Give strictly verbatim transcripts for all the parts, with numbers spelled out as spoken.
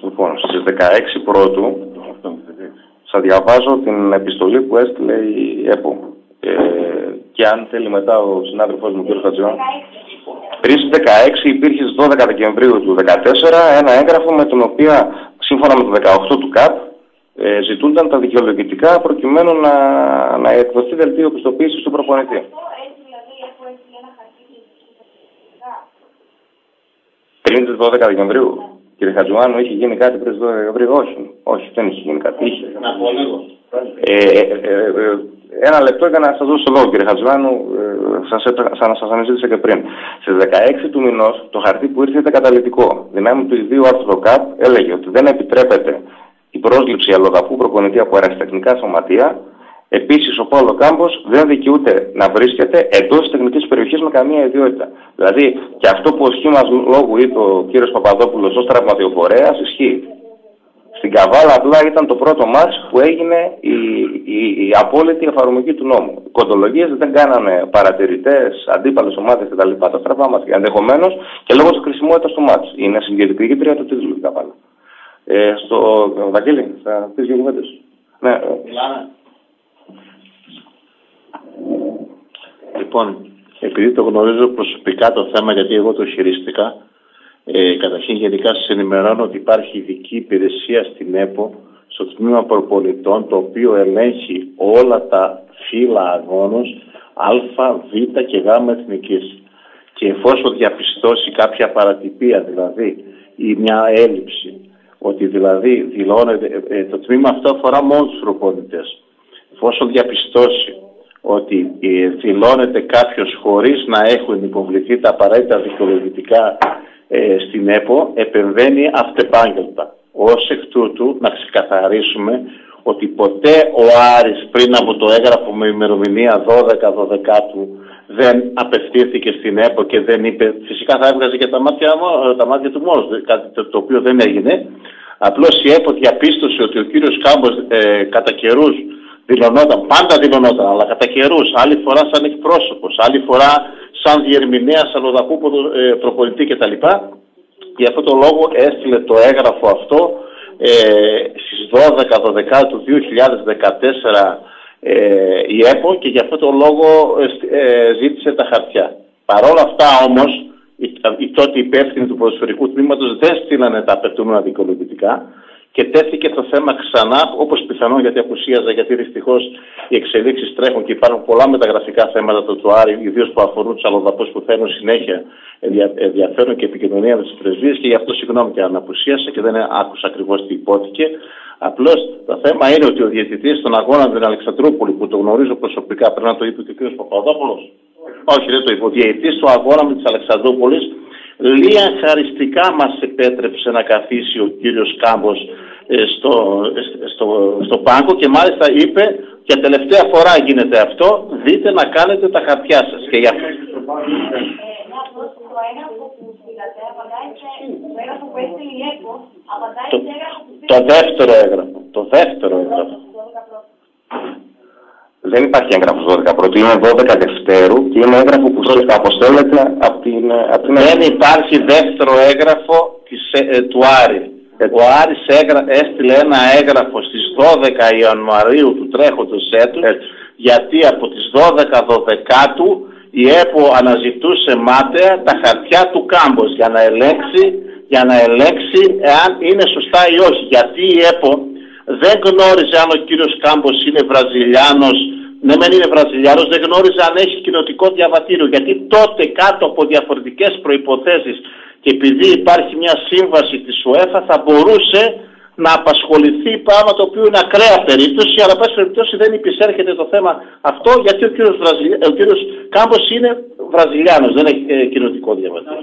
Λοιπόν, στις δεκαέξι Πρώτου θα διαβάζω την επιστολή που έστειλε η ΕΠΟ. Ε, και αν θέλει μετά ο συνάδελφός μου, κ. Χατζιών. Πριν στις δεκαέξι υπήρχε στις δώδεκα Δεκεμβρίου του δύο χιλιάδες δεκατέσσερα ένα έγγραφο με τον οποίο, σύμφωνα με το δεκαοκτώ του ΚΑΠ, ε, ζητούνταν τα δικαιολογητικά προκειμένου να, να εκδοθεί δελτίο πιστοποίησης του προπονητή. Πριν τις δώδεκα Δεκεμβρίου, κύριε Χατζιωάννου, είχε γίνει κάτι πριν τις δώδεκα Δεκεμβρίου? Όχι, όχι, δεν είχε γίνει κάτι. Είχε. Ε, ε, ε, ε, ένα λεπτό για να σας δώσω το λόγο, κύριε Χατζιωάννου, ε, σας, σας, σας αναζήτησα και πριν. Στις δεκαέξι του μηνός, το χαρτί που ήρθε ήταν καταλυτικό. Δυνάμει του ιδίου άρθρου ΚΑΠ έλεγε ότι δεν επιτρέπεται η πρόσληψη αλλοδαπού προπονητή από αεραστεχνικά σωματεία. Επίσης, ο Παύλο Κάμπος δεν δικαιούται να βρίσκεται εντός της τεχνικής περιοχής με καμία ιδιότητα. Δηλαδή, και αυτό που ο σχήμας λόγου είπε ο κ. Παπαδόπουλος ως τραυματιοφορέας ισχύει. Στην Καβάλα απλά ήταν το πρώτο μάτς που έγινε η, η, η απόλυτη εφαρμογή του νόμου. Οι κοντολογίες δεν κάνανε παρατηρητές, αντίπαλες ομάδες κτλ. Τα στραβά μας. Ενδεχομένως και λόγω της χρησιμότητας του μάτς. Είναι συγκεκριτική του τίτλου η Καβάλα. Ε, στο Βαγγέλη, θα πεις δύο κουβέντες. Ναι. Λοιπόν, επειδή το γνωρίζω προσωπικά το θέμα, γιατί εγώ το χειρίστηκα, ε, καταρχήν γενικά σας ενημερώνω ότι υπάρχει ειδική υπηρεσία στην ΕΠΟ, στο τμήμα προπονητών, το οποίο ελέγχει όλα τα φύλλα αγώνος Α, Β και Γ εθνικής. Και εφόσον διαπιστώσει κάποια παρατυπία, δηλαδή, ή μια έλλειψη, ότι δηλαδή δηλώνεται, ε, το τμήμα αυτό αφορά μόνο τους προπονητές. Εφόσον διαπιστώσει ότι ε, δηλώνεται κάποιος χωρίς να έχουν υποβληθεί τα απαραίτητα δικαιολογητικά ε, στην ΕΠΟ, επεμβαίνει αυτεπάγγελτα. Ως εκ τούτου να ξεκαθαρίσουμε ότι ποτέ ο Άρης πριν από το έγγραφο με ημερομηνία δώδεκα δωδεκάτου δεν απευθύνθηκε στην ΕΠΟ και δεν είπε, φυσικά θα έβγαζε και τα μάτια, τα μάτια του μόνος, κάτι το, το οποίο δεν έγινε. Απλώς η ΕΠΟ διαπίστωσε ότι ο κύριος Κάμπος ε, κατά καιρούς δηλωνόταν, πάντα δηλωνόταν, αλλά κατά καιρούς, άλλη φορά σαν εκπρόσωπος, άλλη φορά σαν διερμηνέας αλλοδαπού προπονητή κτλ. Για αυτόν τον λόγο έστειλε το έγγραφο αυτό ε, στις δώδεκα δωδεκάτου του δύο χιλιάδες δεκατέσσερα ε, η ΕΠΟ και για αυτόν τον λόγο ε, ζήτησε τα χαρτιά. Παρ' όλα αυτά όμως, οι, οι τότε υπεύθυνοι του ποδοσφαιρικού τμήματος δεν στείλανε τα απαιτούμενα δικαιολογητικά και τέθηκε το θέμα ξανά, όπως πιθανόν γιατί απουσίαζα, γιατί δυστυχώς οι εξελίξεις τρέχουν και υπάρχουν πολλά μεταγραφικά θέματα του Άρη, ιδίως που αφορούν τους αλλοδαπούς που θέλουν συνέχεια ενδιαφέρον και επικοινωνία με τις πρεσβείες, και γι' αυτό συγγνώμη και αν απουσίασα και δεν άκουσα ακριβώς τι υπόθηκε. Απλώς το θέμα είναι ότι ο διαιτητής στον αγώνα με την Αλεξανδρούπολη, που το γνωρίζω προσωπικά, πρέπει να το είπε και ο κ. Παπαδόπουλος. Όχι, δεν το είπε. Ο διαιτητής του αγώνα με της Αλεξανδρούπολης λίγα χαριστικά μας επέτρεψε να καθίσει ο κύριος Κάμπος ε, στο, στο, στο πάγκο και μάλιστα είπε, για τελευταία φορά γίνεται αυτό, δείτε να κάνετε τα χαρτιά σας. Και για αυτό. Το, το δεύτερο έγγραφο. Το δεύτερο έγγραφο. Δεν υπάρχει έγγραφος δώδεκα Πρώτου, είναι δώδεκα Δευτέρου και είναι έγγραφο που αποστέλλεται από την... Από την... Δεν υπάρχει δεύτερο έγγραφο της, ε, του Άρη. Ο Άρης έγρα, έστειλε ένα έγγραφο στις δώδεκα Ιανουαρίου του τρέχοντος έτους, έτσι, γιατί από τις δώδεκα Δωδεκάτου η ΕΠΟ αναζητούσε μάταια τα χαρτιά του Κάμπος για να ελέγξει, για να ελέγξει εάν είναι σωστά ή όχι. Γιατί η ΕΠΟ δεν γνώριζε αν ο κύριος Κάμπος είναι Βραζιλιάνος. Ναι, μεν είναι Βραζιλιάνος, δεν γνώριζε αν έχει κοινοτικό διαβατήριο. Γιατί τότε κάτω από διαφορετικές προϋποθέσεις και επειδή υπάρχει μια σύμβαση της ΟΕΦΑ θα μπορούσε να απασχοληθεί πράγμα το οποίο είναι ακραία περίπτωση, αλλά πάση περιπτώσει δεν υπησέρχεται το θέμα αυτό, γιατί ο κύριος, Βραζιλι... ο κύριος Κάμπος είναι Βραζιλιάνος, δεν έχει ε, κοινοτικό διαβατήριο.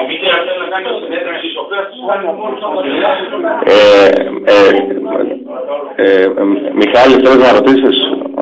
Μιχάλη, θέλεις να ρωτήσεις?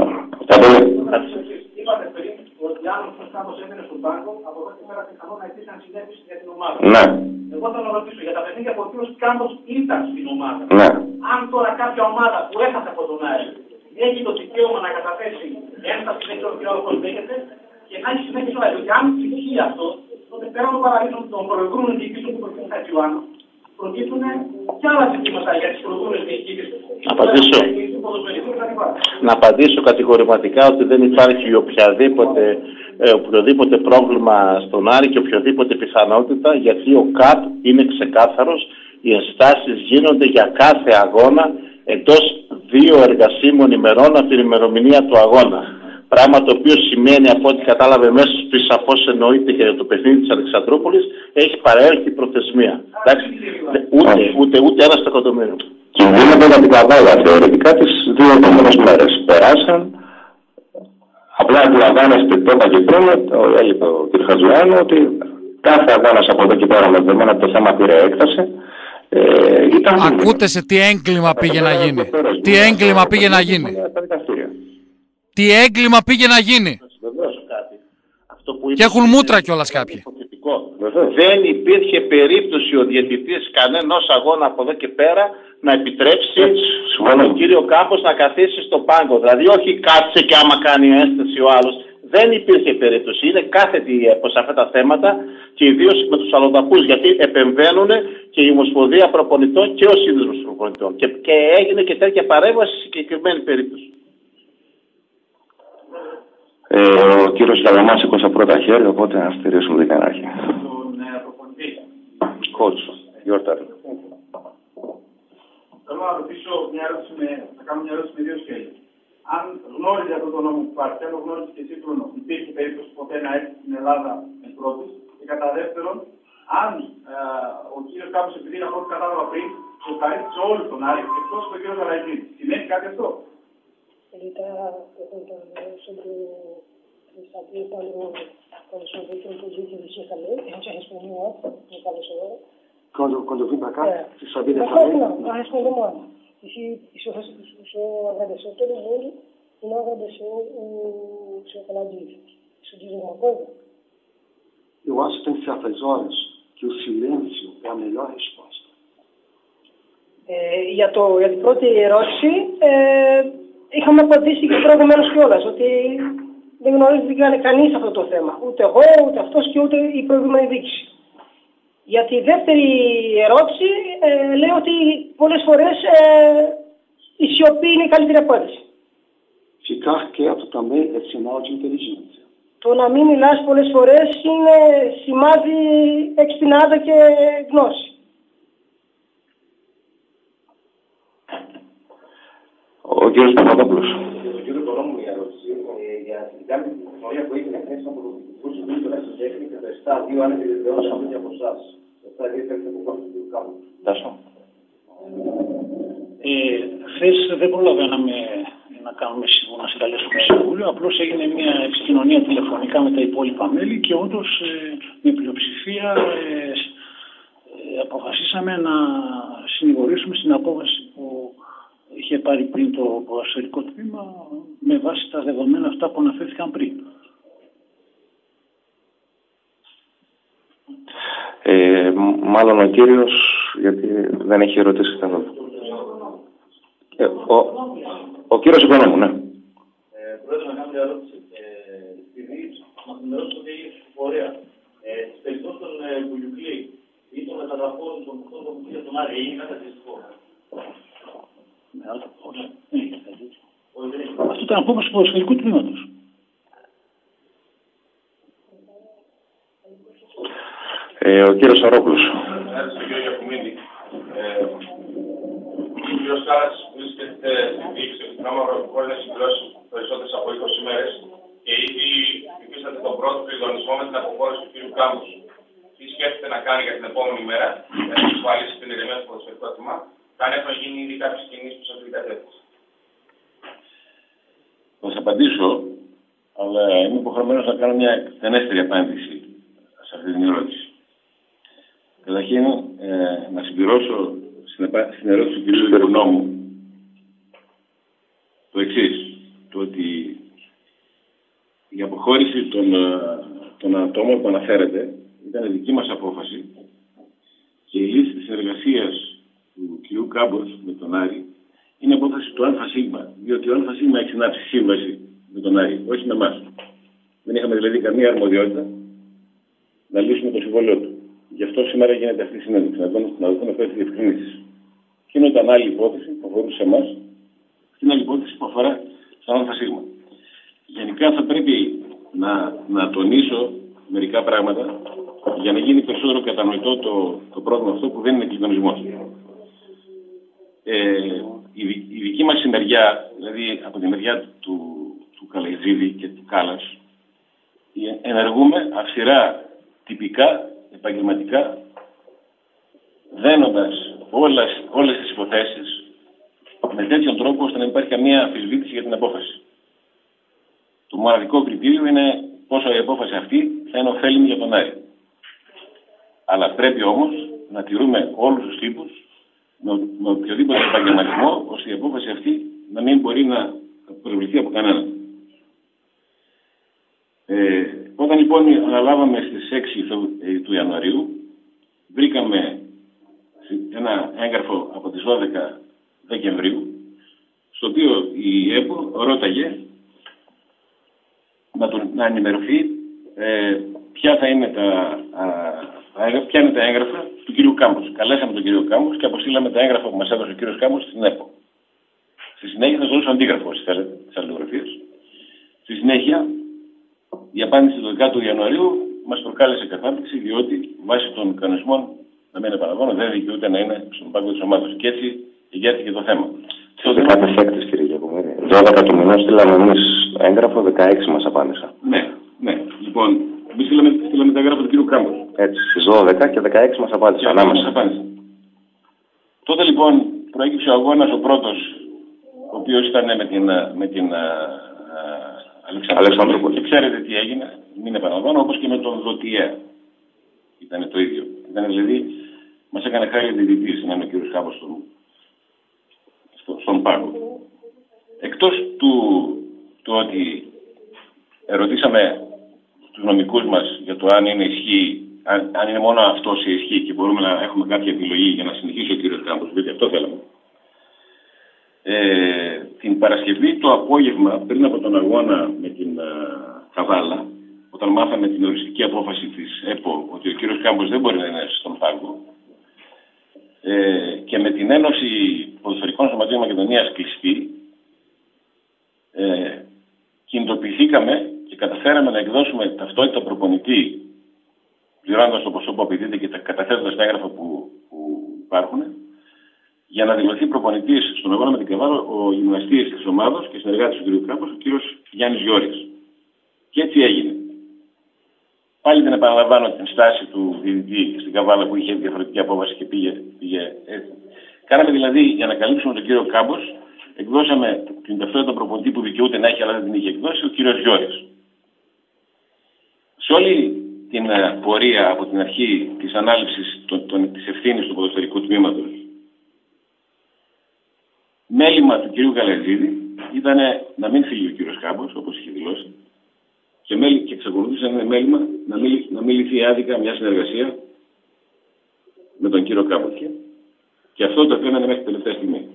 Ναι. Εγώ θέλω να ρωτήσω για τα παιχνίδια που ο κύριος Κάμπος ήταν στην ομάδα. Ναι. Αν τώρα κάποια ομάδα που έχασε από τον Άρη έχει το δικαίωμα να καταθέσει ένσταση, δεν ξέρω ποιο άλλο πώς λέγεται, και να έχει συνέχεια στο Άρη. Και αν ισχύει αυτό, τότε πέραν των παραλήψεων των προηγούμενων διοικήσεων του κ. Χατζιωάννου, προκύπτουν και άλλα ζητήματα για τις προηγούμενες διοικήσεις. Να απαντήσω. Να απαντήσω κατηγορηματικά ότι δεν υπάρχει οποιαδήποτε, ε, οποιοδήποτε πρόβλημα στον Άρη και οποιοδήποτε πιθανότητα, γιατί ο ΚΑΠ είναι ξεκάθαρος. Οι ενστάσεις γίνονται για κάθε αγώνα εντός δύο εργασίμων ημερών από την ημερομηνία του αγώνα. Πράγμα το οποίο σημαίνει, από ό,τι κατάλαβε μέσα του, σαφώς εννοείται και το παιχνίδι της Αλεξανδρούπολης, έχει παραέρθει προθεσμία. Εντάξει, ούτε, ούτε, ούτε ένα στο εκατομμύριο. Κινδύνονται να την καβάλα θεωρητικά τις δύο επόμενες μέρες. Περάσαν. Απλά αντιλαμβάνεστε, το είπα και πριν, το έλεγε ο κ. Χατζιάννου, ότι κάθε αγώνας από εδώ και πέρα, με δεδομένα ότι το θέμα πήρε έκταση. Ε, ήταν... Ακούτε σε τι έγκλημα πήγε να γίνει. Τι έγκλημα πήγε να γίνει. Τι έγκλημα πήγε να γίνει. Και έχουν μούτρα κιόλας κάποιοι. Δεν υπήρχε περίπτωση ο διαιτητής κανένας αγώνα από εδώ και πέρα να επιτρέψει στον κύριο Κάμπος να καθίσει στο πάγκο. Δηλαδή όχι κάτσε και άμα κάνει ένσταση ο άλλος. Δεν υπήρχε περίπτωση. Είναι κάθετη σε αυτά τα θέματα και ιδίως με τους αλλοδαπούς, γιατί επεμβαίνουν και η Ομοσπονδία Προπονητών και ο Σύνδεσμος Προπονητών. Και, και έγινε και τέτοια παρέμβαση σε συγκεκριμένη περίπτωση. Ε, ο κύριος Καλαμάς σήκωσε πρώτα χέρι, οπότε να στηρίσουμε την κανάρχη. Τον προπονητή. Κότσο, your turn. Θέλω να ρωτήσω μια ερώτηση με, να κάνω μια ερώτηση με δύο σκέλη. Αν γνώριζε αυτό το νόμο που υπάρχει, αν γνώριζε και εσύ Φρούνο, υπήρχε περίπτωση ποτέ να έρθει στην Ελλάδα με πρώτης, και κατά δεύτερον, αν ε, ο κύριος Κάμπος, επειδή είναι αυτό που κατάλαβα πριν, το χαρίσει όλους τον Άρη, εκτός του κύριο Καραγίδη, σημαίνει κάτι αυτό? Ahorita, sobre saber quando soube que eu podia investir também, a gente respondeu ontem, no caso agora. Quando, quando eu vim para cá, é. você sabia dessa lei? Não, não, nós respondemos ontem. E se, e se o senhor agradeceu todo mundo e não agradeceu o senhor Canadinho, isso diz alguma coisa? Eu acho que tem certas horas que o silêncio é a melhor resposta. Ε, για, το, για την πρώτη ερώτηση, ε, είχαμε απαντήσει και προηγουμένως κιόλας, ότι δεν γνωρίζει κανείς αυτό το θέμα. Ούτε εγώ, ούτε αυτός και ούτε η προηγούμενη διοίκηση. Για τη δεύτερη ερώτηση, ε, λέω ότι πολλές φορές ε, η σιωπή είναι η καλύτερη απάντηση. Ficar quieto também é sinal de inteligência. Το να μην μιλάς πολλές φορές είναι σημάδι εξυπνάδα και γνώση. Ο κύριος Παπαδόπουλος. Ο κύριος Κορόμου για ερώτηση για την κάμια την τεχνολογία που έγινε χθες από το Δυτικό Συμβούλιο του Ρέσου Τέχνη και το επτά δύο αν επιβεβαιώσαμε και από εσάς. Το επτά δύο παίρνει από πάνω του κύριου Κάμπου. Τάσο. Χθες δεν προλαβαίναμε να κάνουμε να συγκαλέσουμε συμβούλιο, απλώς έγινε μια επικοινωνία τηλεφωνικά με τα υπόλοιπα μέλη και όντως με πλειοψηφία ε, ε, αποφασίσαμε να συνηγορήσουμε στην απόφαση που είχε πάρει πριν το ποδοσφαιρικό τμήμα με βάση τα δεδομένα αυτά που αναφέρθηκαν πριν. Ε, μάλλον ο κύριος, γιατί δεν έχει ερωτήσει καθόλου. Ε, ο, ο κύριος Οικονόμου, ναι. Ε, Πρόεδρε, να κάνω μια ερώτηση. Επειδή μας ενημερώσετε ότι έγινε ψηφοφορία, στις περιπτώσεις των Βουλιουκλή ή των μεταγραφών των κουτών των κουτών των Άρη, έγινε κάτι αντίστοιχο? Αυτό ήταν απόφαση του ποδοσφαιρικού τμήματος. Ε, ο κύριος Σαρόπουλος. Ευχαριστώ κύριο Γιακουμίδη. Ο κύριος Κάρας βρίσκεται στην διοίκηση του Τράμαρο που μπορεί να συμπληρώσει περισσότερες από είκοσι μέρες και ήδη υφίσταται τον πρώτο κλειδονισμό με την αποχώρηση του κύριου Κάμπους. Τι σκέφτεται να κάνει για την επόμενη μέρα, για να εξασφαλίσει την ηρεμία του ποδοσφαιρικού τμήμα, αν έχουν γίνει ήδη κάποιες κινήσεις προς αυτή την κατεύθυνση? Θα σας απαντήσω, αλλά είμαι υποχρεωμένος να κάνω μια εκτενέστερη απάντηση σε αυτή την ερώτηση. Καταρχήν, ε, να συμπληρώσω στην ερώτηση του κ. Γερονόμου το εξής, το ότι η αποχώρηση των, των ατόμων που αναφέρεται ήταν δική μας απόφαση και η λύση της εργασίας του κ. Κάμπος με τον Άρη είναι απόφαση του ΑΣ, διότι ο ΑΣ έχει συνάψει σύμβαση με τον Άρη, όχι με εμάς. Δεν είχαμε δηλαδή καμία αρμοδιότητα να λύσουμε το συμβόλαιο του. Γι' αυτό σήμερα γίνεται αυτή η συνέντευξη, να δούμε αυτές τις διευκρινήσεις. Και είναι όταν άλλη υπόθεση που αφορούσε εμάς, στην άλλη υπόθεση που αφορά στον ΑΣ. Γενικά θα πρέπει να, να τονίσω μερικά πράγματα για να γίνει περισσότερο κατανοητό το, το πρόβλημα αυτό που δεν είναι κλειδονισμός. Ε, η, η δική μας η μεριά, δηλαδή από τη μεριά του, του Καλαϊτζίδη και του Κάλλας, ενεργούμε αυστηρά, τυπικά, επαγγελματικά, δένοντας όλες, όλες τις υποθέσεις με τέτοιον τρόπο ώστε να υπάρχει καμία αμφισβήτηση για την απόφαση. Το μοναδικό κριτήριο είναι πόσο η απόφαση αυτή θα είναι ωφέλιμη για τον Άρη. Αλλά πρέπει όμως να τηρούμε όλους τους τύπους με, με οποιοδήποτε επαγγελματισμό, ώστε η απόφαση αυτή να μην μπορεί να προβληθεί από κανέναν. Ε, όταν λοιπόν αναλάβαμε στις έξι του Ιανουαρίου, βρήκαμε ένα έγγραφο από τις δώδεκα Δεκεμβρίου, στο οποίο η ΕΠΟ ρώταγε να, τον, να ενημερωθεί ε, ποια θα είναι τα, α, ποια είναι τα έγγραφα του κ. Κάμπος. Καλέσαμε τον κ. Κάμπος και αποστήλαμε τα έγγραφα που μας έδωσε ο κ. Κάμπος στην ΕΠΟ. Στη συνέχεια θα σας δώσω αντίγραφο, όσοι θέλετε, τις αλληλογραφίες. Στη συνέχεια, η απάντηση του δωδεκάτου Ιανουαρίου μας προκάλεσε κατάπληξη, διότι βάσει των κανονισμών, να μην επαναλαμβάνω, δεν δικαιούται να είναι στον πάγκο της ομάδας. Και έτσι εγέρθηκε το θέμα. Σε κάθε έκτης, κύριε Γιακουμέρη. δώδεκα του μηνός στείλαμε εμείς έγγραφο, δεκαέξι μας απάντησαν. Ναι, ναι. Λοιπόν, εμείς στείλαμε, στείλαμε τα έγγραφα του κύριου Κάμπος. Έτσι, στις δώδεκα και δεκαέξι μας απάντησαν. Ανάμεσα. Τότε λοιπόν προέκυψε ο αγώνας ο πρώτος, ο οποίος ήταν με την, με την Αλεξανδρόπολη. Και ξέρετε τι έγινε, μην επαναλαμβάνω, όπως και με τον Δωτιέα. Ήταν το ίδιο. Ήταν δηλαδή, μας έκανε χάρη διδυτής να είναι ο κύριος Κάμπος στον, στο, στον πάγκο. Εκτός του, του ότι ερωτήσαμε τους νομικούς μας για το αν είναι ισχύ, αν, αν είναι μόνο αυτός η ισχύ και μπορούμε να έχουμε κάποια επιλογή για να συνεχίσει ο κύριος Κάμπος, γιατί αυτό θέλαμε. Ε, την Παρασκευή το απόγευμα, πριν από τον αγώνα με την uh, Καβάλα, όταν μάθαμε την οριστική απόφαση της ΕΠΟ ότι ο κύριος Κάμπος δεν μπορεί να είναι στον πάγκο, ε, και με την Ένωση Ποδοσφαιρικών Σωματείων Μακεδονίας κλειστή, ε, κινητοποιηθήκαμε και καταφέραμε να εκδώσουμε ταυτότητα προπονητή, πληρώνοντας το ποσό που απαιτείται και καταθέτοντας τα έγγραφα που, που υπάρχουν, για να δηλωθεί προπονητής στον αγώνα με την Καβάλα ο γυμναστής της ομάδας και συνεργάτης του κ. Κάμπος, ο κ. Γιάννης Γιώρης. Και έτσι έγινε. Πάλι δεν επαναλαμβάνω την στάση του διαιτητή στην Καβάλα που είχε διαφορετική απόφαση και πήγε, πήγε έτσι. Κάναμε δηλαδή, για να καλύψουμε τον κύριο Κάμπος, εκδώσαμε την ταυτότητα προπονητή που δικαιούται να έχει, αλλά δεν την είχε εκδώσει, ο κύριος Γιώρης. Σε όλη την πορεία από την αρχή της ανάληψης της ευθύνης του ποδοσφαιρικού τμήματος, μέλημα του κυρίου Καλαϊτζίδη ήταν να μην φύγει ο κύριος Κάμπος, όπως είχε δηλώσει, και, μέλη, και εξακολουθούσε να είναι μέλημα να μην, να μην λυθεί άδικα μια συνεργασία με τον κύριο Κάμπο. Και αυτό το επέμενε μέχρι την τελευταία στιγμή.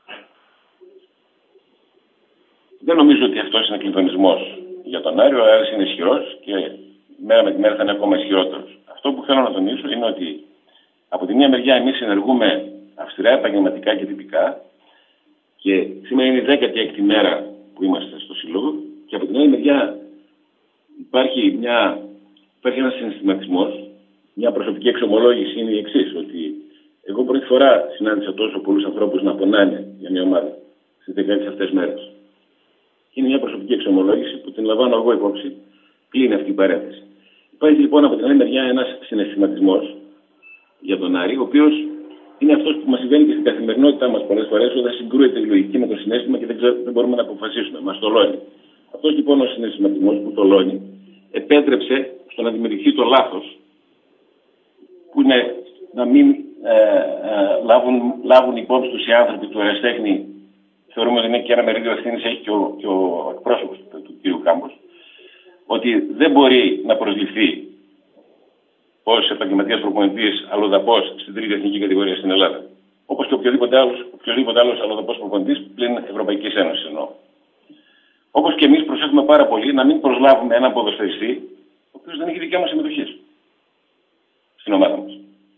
Δεν νομίζω ότι αυτός είναι κλειδονισμός για τον Άρη. Ο Άρης είναι ισχυρός και μέρα με τη μέρα θα είναι ακόμα ισχυρότερος. Αυτό που θέλω να τονίσω είναι ότι από τη μία μεριά εμείς συνεργούμε αυστηρά επαγγελματικά και τυπικά και σήμερα είναι η δέκατη έκτη μέρα που είμαστε στο Σύλλογο και από την άλλη μεριά υπάρχει, μια, υπάρχει ένας συναισθηματισμός, μια προσωπική εξομολόγηση είναι η εξής, ότι εγώ πρώτη φορά συνάντησα τόσο πολλούς ανθρώπους να πονάνε για μια ομάδα στις δεκαέξι αυτές μέρες. Είναι μια προσωπική εξομολόγηση που την λαμβάνω εγώ υπόψη, κλείνει αυτή η παρένθεση. Υπάρχει λοιπόν από την άλλη μεριά ένας συναισθηματισμός για τον Άρη, ο οποίος είναι αυτός που μας συμβαίνει και στην καθημερινότητά μας πολλές φορές, όταν συγκρούεται η λογική με το συναίσθημα και δεν, ξέρω, δεν μπορούμε να αποφασίσουμε. Μας τολώνει. Αυτός λοιπόν ο συναισθηματισμός που τολώνει επέτρεψε στο να δημιουργηθεί το λάθος, που είναι να μην ε, ε, λάβουν, λάβουν υπόψη τους οι άνθρωποι του ερασιτέχνη. Θεωρούμε ότι είναι και ένα μερίδιο ευθύνης έχει και ο, και ο εκπρόσωπος του, του κ. Κάμπος, ότι δεν μπορεί να προσληφθεί ως επαγγελματίας προπονητής αλλοδαπός στην τρίτη εθνική κατηγορία στην Ελλάδα. Όπως και οποιοδήποτε άλλος, οποιοδήποτε άλλος αλλοδαπός προπονητής πλην Ευρωπαϊκής Ένωσης εννοώ. Όπως και εμείς προσέχουμε πάρα πολύ να μην προσλάβουμε έναν ποδοσφαιριστή, ο οποίος δεν έχει δικαίωμα συμμετοχής. στην ομάδα μας.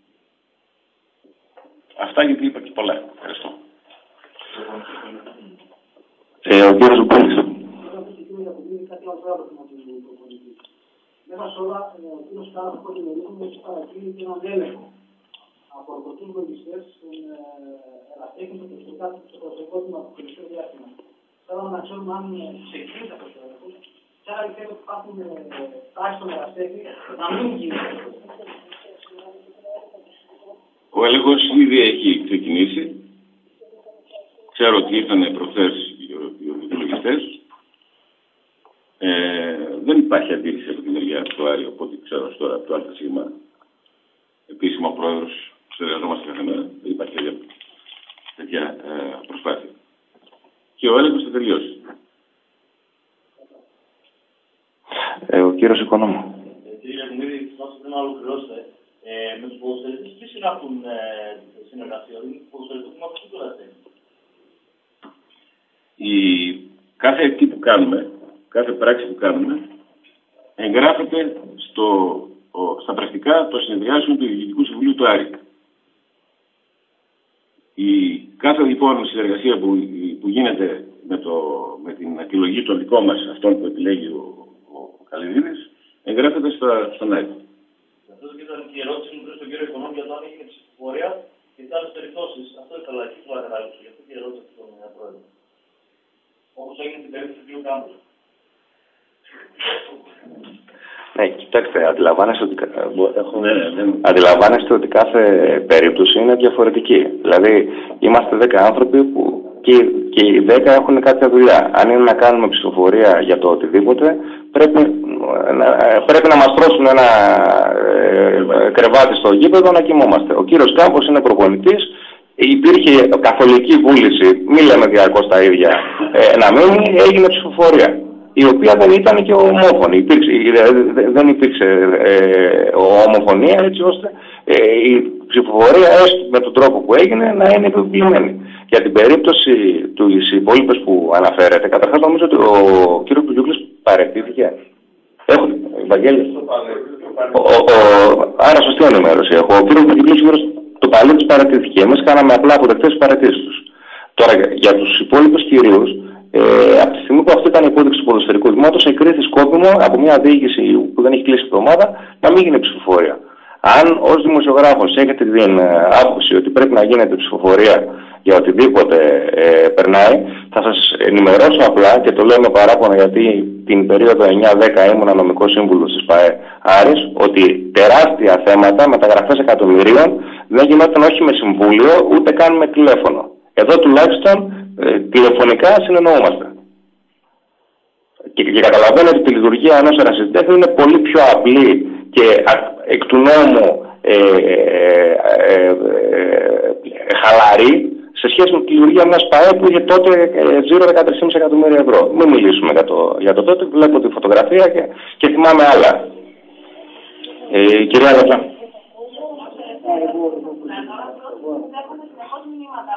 Αυτά γιατί είπα και πολλά. Ευχαριστώ. Ε, ο κύριος Ζουπέλης. Μέσα σε όλα, ο κύριος Κάρας από την Ερήφωνη έχει παρατηρήσει και έναν έλεγχο από αρκετούς λογιστές στην ελαφρύνση και στο κάτω στο προσωπικό του χρηστικό διάστημα. Θέλαμε να ξέρουμε αν ξεκίνησε αυτός ο έλεγχος και άρα αληθεύει ότι υπάρχουν τάσεις στον εραστέχνη να μην γίνεται. Ο έλεγχος ήδη έχει ξεκινήσει. Ξέρω ότι ήρθαν προχθές οι λογιστές. Ε, δεν υπάρχει αντίρρηση από τη μεριά του Άρη, οπότε ξέρω τώρα από το ΑΣ επίσημα ο πρόεδρος, συνεργαζόμαστε κάθε μέρα, δεν υπάρχει τέτοια, τέτοια ε, προσπάθεια. Και ο έλεγχος θα τελειώσει. Ε, ο κύριος Οικονόμου. Ε, κύριε Γιακουμίδη, θέλω να ολοκληρώσετε. Ε, με τους ποδοσφαιριστές τι συνάπτουν ε, συνεργασία, δηλαδή τους ποδοσφαιριστές που μάθουν το ραστέχνη. Η κάθε τι που κάνουμε, κάθε πράξη που κάνουμε, εγγράφεται στο, ο, στα πρακτικά των συνεδριάσεων του Διοικητικού Συμβουλίου του Άρη. Η κάθε λοιπόν συνεργασία που, που γίνεται με, το, με την επιλογή των δικών μας, αυτών που επιλέγει ο, ο, ο Καλυδίδης, εγγράφεται στα, στον Άρη. Αυτό ήταν και η ερώτηση μου προς τον κύριο Οικονόμου για το αν έγινε ψηφοφορία και τι άλλες περιπτώσεις. Αυτό ήθελα εκεί που να καταλήξω, γι' αυτό και η ερώτηση του πρόεδρου. Όπως έγινε στην περίπτωση του κ. Κάμπου. Ναι, κοιτάξτε, αντιλαμβάνεστε ότι, αντιλαμβάνεστε ότι κάθε περίπτωση είναι διαφορετική. Δηλαδή, είμαστε δέκα άνθρωποι που και, και οι δέκα έχουν κάποια δουλειά. Αν είναι να κάνουμε ψηφοφορία για το οτιδήποτε, πρέπει, πρέπει να μας τρώσουν ένα ε, κρεβάτι στο γήπεδο να κοιμόμαστε. Ο κύριος Κάμπος είναι προπονητής. Υπήρχε καθολική βούληση, μη λέμε διαρκώς τα ίδια, ε, να μείνει, έγινε ψηφοφορία. Η οποία δεν ήταν και ομόφωνη. Υπήρξε, δεν υπήρξε ε, ομοφωνία έτσι ώστε ε, η ψηφοφορία έστω με τον τρόπο που έγινε να είναι επιβλημένη. Για την περίπτωση του υπόλοιπες που αναφέρεται, καταρχάς νομίζω ότι ο κ. Κουγιούκλης παραιτήθηκε. Έχω, Βαγγέλη. Άρα σωστή ενημέρωση έχω. Ο κ. Κουγιούκλης το παλιό παρατήθηκε. Εμείς κάναμε απλά αποδεκτές τις παρατήσεις τους. Τώρα για τους υπόλοιπους κυρίους, ε, από τη στιγμή που αυτή ήταν η υπόδειξη του ποδοσφαιρικού δημότος, εκκρίθη σκόπιμο από μια διοίκηση που δεν έχει κλείσει την εβδομάδα να μην γίνει ψηφοφορία. Αν ως δημοσιογράφος έχετε την άποψη ότι πρέπει να γίνεται ψηφοφορία για οτιδήποτε ε, περνάει, θα σας ενημερώσω απλά και το λέω με παράπονο γιατί την περίοδο εννιά δέκα ήμουν νομικός σύμβουλος της ΠΑΕ Άρης, ότι τεράστια θέματα, μεταγραφές εκατομμυρίων, δεν γινόταν όχι με συμβούλιο ούτε καν με τηλέφωνο. Εδώ τουλάχιστον ε, τηλεφωνικά συνεννοούμαστε. Και, και καταλαβαίνετε ότι η λειτουργία ενός ερασιτέχνη είναι πολύ πιο απλή και εκ του νόμου ε, ε, ε, ε, χαλαρή σε σχέση με τη λειτουργία μιας ΠΑΕ που είχε τότε τζίρο δεκατρία κόμμα πέντε εκατομμύρια ευρώ. Μην μιλήσουμε για το, για το τότε, βλέπω τη φωτογραφία και, και θυμάμαι άλλα. Ε, κυρία Λατζά.